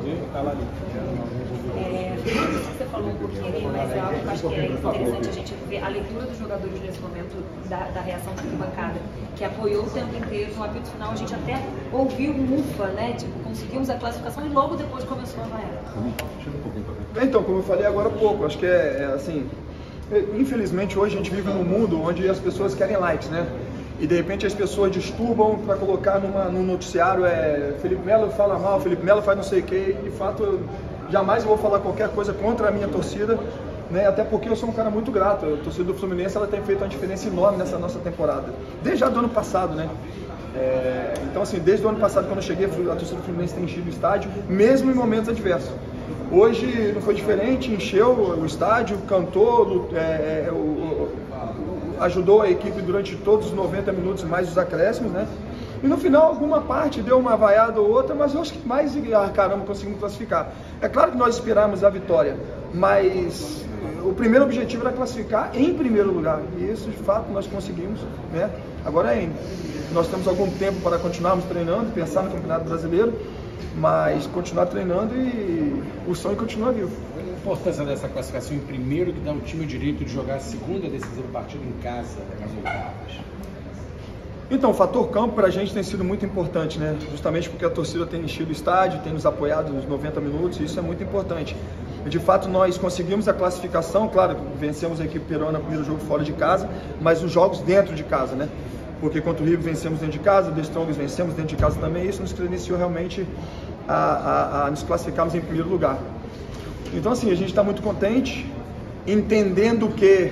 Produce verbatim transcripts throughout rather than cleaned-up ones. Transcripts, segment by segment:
É, você falou um pouquinho aí, mas é algo que eu acho que é interessante a gente ver a leitura dos jogadores nesse momento, da, da reação da arquibancada, que apoiou o tempo inteiro. No apito final a gente até ouviu um ufa, né? Tipo, conseguimos a classificação e logo depois começou a vaiar. Então, como eu falei agora há pouco, acho que é, é assim, infelizmente hoje a gente vive num mundo onde as pessoas querem likes, né? E de repente as pessoas disturbam para colocar numa, num noticiário, é, Felipe Melo fala mal, Felipe Melo faz não sei o que, de fato eu jamais vou falar qualquer coisa contra a minha torcida, né? Até porque eu sou um cara muito grato, a torcida do Fluminense ela tem feito uma diferença enorme nessa nossa temporada, desde já do ano passado, né? É, então assim, desde o ano passado quando eu cheguei, a torcida do Fluminense tem enchido o estádio, mesmo em momentos adversos. Hoje não foi diferente, encheu o estádio, cantou, é, é, o, o, ajudou a equipe durante todos os noventa minutos, mais os acréscimos, né? E no final, alguma parte deu uma vaiada ou outra, mas eu acho que mais, ah, caramba, conseguimos classificar. É claro que nós esperamos a vitória, mas o primeiro objetivo era classificar em primeiro lugar. E isso, de fato, nós conseguimos, né? Agora é, nós temos algum tempo para continuarmos treinando, pensar no Campeonato Brasileiro, mas continuar treinando e o sonho continua vivo. A importância dessa classificação em primeiro que dá ao time o direito de jogar a segunda decisiva partida em casa, nas oitavas? Então, o fator campo para a gente tem sido muito importante, né? Justamente porque a torcida tem enchido o estádio, tem nos apoiado nos noventa minutos, e isso é muito importante. E, de fato, nós conseguimos a classificação, claro, vencemos a equipe peruana no primeiro jogo fora de casa, mas os jogos dentro de casa, né? Porque contra o Rio vencemos dentro de casa, o The Strongest vencemos dentro de casa também, e isso nos credenciou realmente a, a, a nos classificarmos em primeiro lugar. Então, assim, a gente está muito contente, entendendo que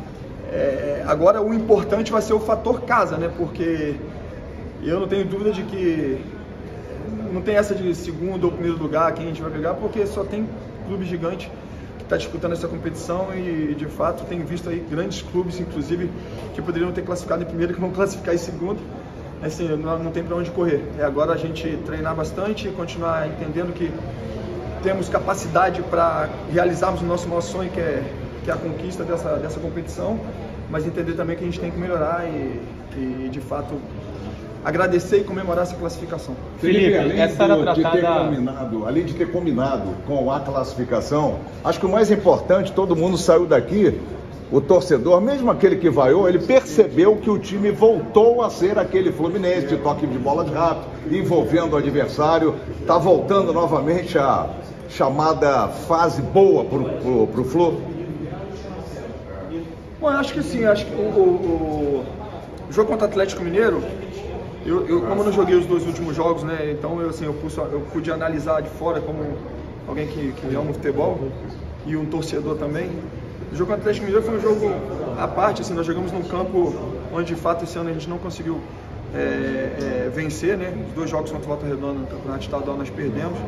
é, agora o importante vai ser o fator casa, né? Porque eu não tenho dúvida de que não tem essa de segundo ou primeiro lugar quem a gente vai pegar, porque só tem clube gigante que está disputando essa competição e, de fato, tem visto aí grandes clubes, inclusive, que poderiam ter classificado em primeiro e que vão classificar em segundo. Assim, não, não tem para onde correr. É agora a gente treinar bastante e continuar entendendo que temos capacidade para realizarmos o nosso maior sonho, que é, que é a conquista dessa, dessa competição, mas entender também que a gente tem que melhorar e, e de fato, agradecer e comemorar essa classificação. Felipe, além, essa do, era de ter tratada... combinado, além de ter combinado com a classificação, acho que o mais importante, todo mundo saiu daqui, o torcedor, mesmo aquele que vaiou, ele percebeu que o time voltou a ser aquele Fluminense de toque de bola de rápido, envolvendo o adversário, está voltando novamente a chamada fase boa para o Flu? Bom, eu acho que sim, acho que o, o, o jogo contra o Atlético Mineiro, eu, eu, como eu não joguei os dois últimos jogos, né, então eu, assim, eu, pude, eu pude analisar de fora como alguém que, que ama futebol e um torcedor também. O jogo contra o Atlético Mineiro foi um jogo à parte, assim, nós jogamos num campo onde de fato esse ano a gente não conseguiu é, é, vencer, né, os dois jogos contra o Volta Redonda no Campeonato Estadual nós perdemos.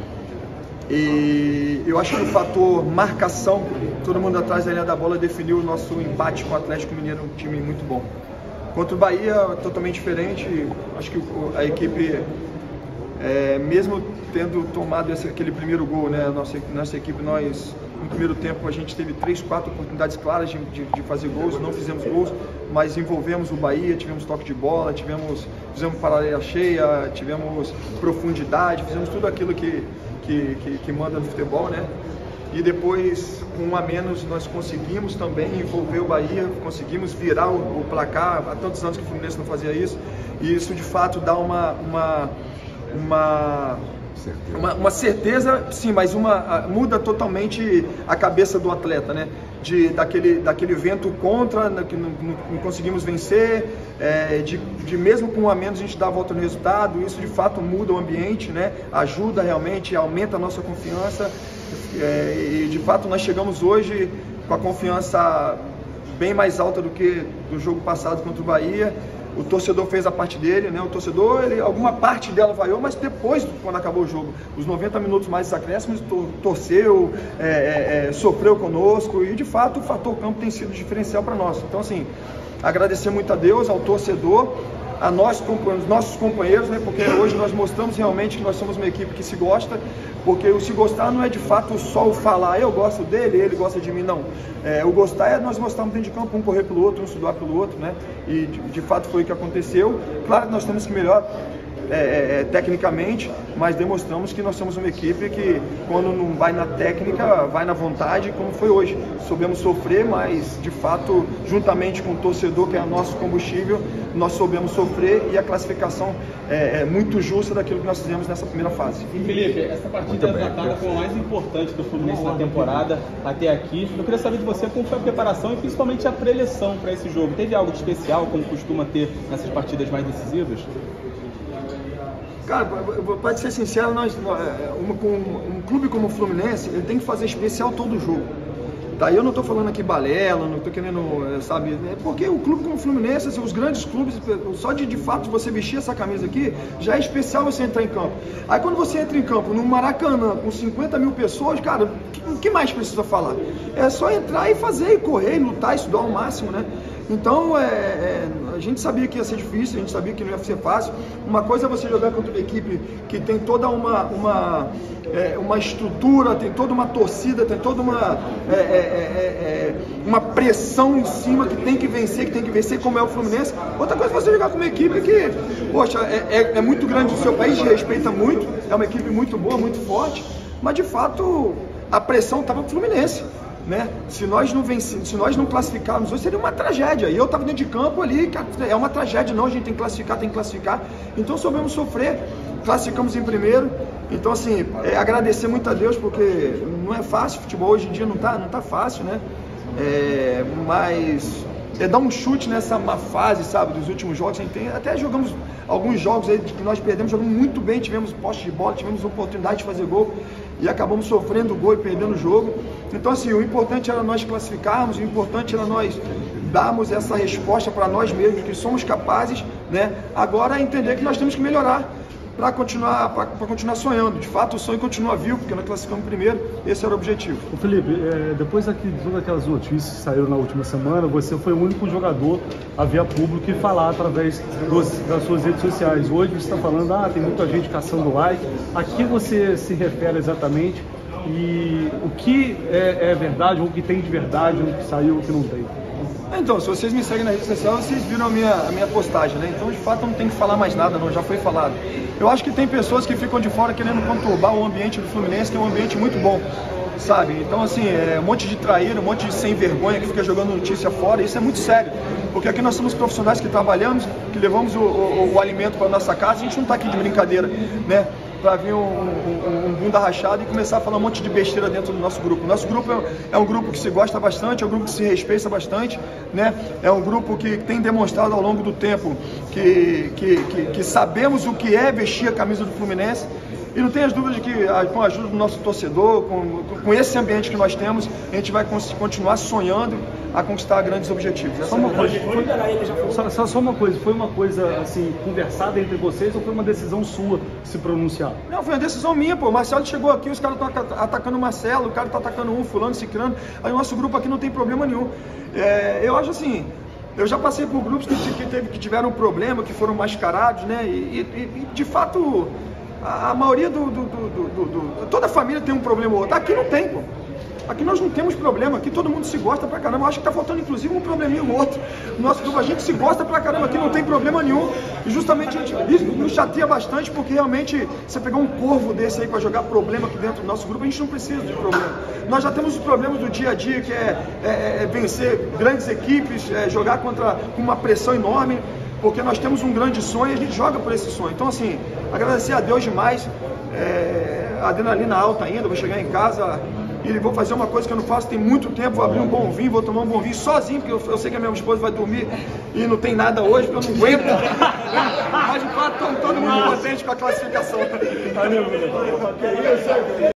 E eu acho que o fator marcação, todo mundo atrás da linha da bola definiu o nosso empate com o Atlético Mineiro, um time muito bom. Contra o Bahia, totalmente diferente, acho que a equipe, é, mesmo tendo tomado esse, aquele primeiro gol, né, nossa, nossa equipe, nós, no primeiro tempo, a gente teve três, quatro oportunidades claras de, de, de fazer gols, não fizemos gols, mas envolvemos o Bahia, tivemos toque de bola, tivemos, fizemos paralela cheia, tivemos profundidade, fizemos tudo aquilo que Que, que, que manda no futebol, né? E depois, com um a menos, nós conseguimos também envolver o Bahia, conseguimos virar o, o placar. Há tantos anos que o Fluminense não fazia isso, e isso de fato dá uma uma uma certeza, uma, uma certeza sim, mas uma muda totalmente a cabeça do atleta, né? De daquele daquele vento contra, que não, não, não conseguimos vencer, é, de, de mesmo com um a menos a gente dá a volta no resultado. Isso de fato muda o ambiente, né? Ajuda realmente, aumenta a nossa confiança, é, e de fato nós chegamos hoje com a confiança bem mais alta do que do jogo passado contra o Bahia. O torcedor fez a parte dele, né? O torcedor, ele, alguma parte dela vaiou, mas depois, quando acabou o jogo, os noventa minutos mais acréscimos, torceu, é, é, é, sofreu conosco, e de fato o fator campo tem sido diferencial para nós. Então, assim, agradecer muito a Deus, ao torcedor, a nós, os nossos companheiros, né? Porque hoje nós mostramos realmente que nós somos uma equipe que se gosta, porque o se gostar não é de fato só o falar, eu gosto dele, ele gosta de mim, não. É, o gostar é nós mostrarmos dentro de campo, um correr pelo outro, um estudar pelo outro, né? E de, de fato foi o que aconteceu. Claro que nós temos que melhorar, é, é, tecnicamente, mas demonstramos que nós somos uma equipe que, quando não vai na técnica, vai na vontade, como foi hoje. Soubemos sofrer, mas de fato, juntamente com o torcedor, que é o nosso combustível, nós soubemos sofrer, e a classificação é, é muito justa daquilo que nós fizemos nessa primeira fase. Felipe, essa partida é tratada como a mais importante do Fluminense na temporada até aqui. Eu queria saber de você como foi a preparação e principalmente a preleção para esse jogo. Teve algo de especial, como costuma ter nessas partidas mais decisivas? Cara, pode ser sincero, nós, uma, um, um clube como o Fluminense, ele tem que fazer especial todo jogo. Tá, eu não estou falando aqui balela, não estou querendo, sabe, porque o clube como o Fluminense, assim, os grandes clubes, só de, de fato você vestir essa camisa aqui, já é especial você entrar em campo. Aí quando você entra em campo no Maracanã, com cinquenta mil pessoas, cara, o que mais precisa falar? É só entrar e fazer, e correr, e lutar, estudar ao máximo, né? Então, é, é, a gente sabia que ia ser difícil, a gente sabia que não ia ser fácil. Uma coisa é você jogar contra uma equipe que tem toda uma, uma, é, uma estrutura, tem toda uma torcida, tem toda uma, é, é, é, uma pressão em cima que tem que vencer, que tem que vencer, como é o Fluminense. Outra coisa é você jogar com uma equipe que, poxa, é, é, é muito grande do seu país, respeita muito, é uma equipe muito boa, muito forte, mas de fato a pressão estava no Fluminense. Né? Se nós não vencemos, se nós não classificarmos hoje, seria uma tragédia. E eu estava dentro de campo ali, é uma tragédia, não, a gente tem que classificar, tem que classificar. Então soubemos sofrer, classificamos em primeiro. Então, assim, é agradecer muito a Deus, porque não é fácil, futebol hoje em dia não tá, não tá fácil, né? É, mas é dar um chute nessa má fase, sabe, dos últimos jogos. A gente tem, até jogamos alguns jogos aí que nós perdemos, jogamos muito bem, tivemos poste de bola, tivemos oportunidade de fazer gol e acabamos sofrendo gol e perdendo o jogo. Então, assim, o importante era nós classificarmos, o importante era nós darmos essa resposta para nós mesmos, que somos capazes, né? Agora é entender que nós temos que melhorar para continuar, para continuar sonhando. De fato, o sonho continua vivo, porque nós classificamos primeiro, esse era o objetivo. Ô Felipe, é, depois de todas aquelas notícias que saíram na última semana, você foi o único jogador a vir a público e falar através dos, das suas redes sociais. Hoje você está falando, ah, tem muita gente caçando like. A que você se refere exatamente? E o que é, é verdade, ou o que tem de verdade, o que saiu, o que não tem? Então, se vocês me seguem na rede social, vocês viram a minha, a minha postagem, né? Então, de fato, não tem que falar mais nada, não, já foi falado. Eu acho que tem pessoas que ficam de fora querendo conturbar o ambiente do Fluminense, que é um ambiente muito bom, sabe? Então, assim, é um monte de traíra, um monte de sem vergonha que fica jogando notícia fora, e isso é muito sério. Porque aqui nós somos profissionais que trabalhamos, que levamos o, o, o alimento para a nossa casa, a gente não está aqui de brincadeira, né? Para vir um, um, um bunda rachada e começar a falar um monte de besteira dentro do nosso grupo. Nosso grupo é, é um grupo que se gosta bastante, é um grupo que se respeita bastante, né? É um grupo que tem demonstrado ao longo do tempo que, que, que, que sabemos o que é vestir a camisa do Fluminense. E não tenha dúvida de que, com a ajuda do nosso torcedor, com, com esse ambiente que nós temos, a gente vai continuar sonhando a conquistar grandes objetivos. Só uma, coisa, foi, só, só, só uma coisa, foi uma coisa assim, conversada entre vocês ou foi uma decisão sua se pronunciar? Não, foi uma decisão minha, pô. O Marcelo chegou aqui, os caras estão atacando o Marcelo, o cara está atacando um, fulano, ciclano. Aí o nosso grupo aqui não tem problema nenhum. É, eu acho assim, eu já passei por grupos que, que, teve, que tiveram problema, que foram mascarados, né? E, e, e de fato, a, a maioria do, do, do, do, do... Toda família tem um problema ou outro. Aqui não tem, pô. Aqui nós não temos problema, aqui todo mundo se gosta pra caramba. Eu acho que tá faltando inclusive um probleminha ou outro. No nosso grupo a gente se gosta pra caramba, aqui não tem problema nenhum. E justamente a gente, isso nos chateia bastante, porque realmente você pegar um corvo desse aí pra jogar problema aqui dentro do nosso grupo, a gente não precisa de problema. Nós já temos os problemas do dia a dia, que é, é, é vencer grandes equipes, é jogar contra com uma pressão enorme, porque nós temos um grande sonho e a gente joga por esse sonho. Então, assim, agradecer a Deus demais, é, adrenalina alta ainda, vou chegar em casa e vou fazer uma coisa que eu não faço tem muito tempo, vou abrir um bom vinho, vou tomar um bom vinho sozinho, porque eu, eu sei que a minha esposa vai dormir e não tem nada hoje, porque eu não aguento. Mas de fato, todo mundo contente com a classificação. Valeu,